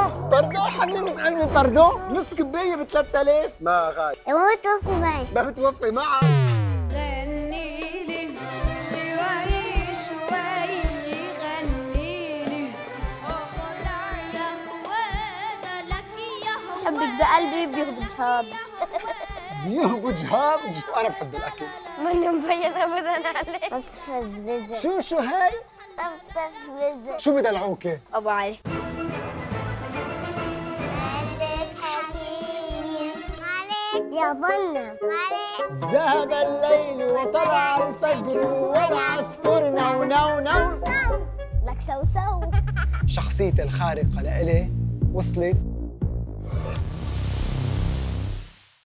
بردو حبيبة قلبي بردو، نص كباية ب 3000. ما غالي. ما بتوفي معي. ما بتوفي معك. غني لي شوي شوي، غني لي اخلع لك ودلك يا حبك بقلبي بيهبط هاب. يهبج هابج، وأنا بحب الأكل. ماني مبين أبدا عليك. أصفى الزبزة. شو هاي؟ أصفى الزبزة. شو بدلعوكي؟ أبو علي. مالك حكيني مالك يا بنا مالك. ذهب الليل وطلع الفجر والعصفور نو نو نو. لك سوسو. شخصيتي الخارقة لإلي وصلت